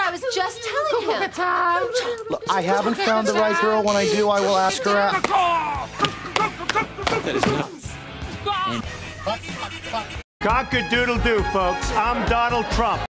I was just telling him. Look, I haven't found the right girl. When I do, I will ask her out. That is nuts. Cock-a-doodle-doo, folks. I'm Donald Trump.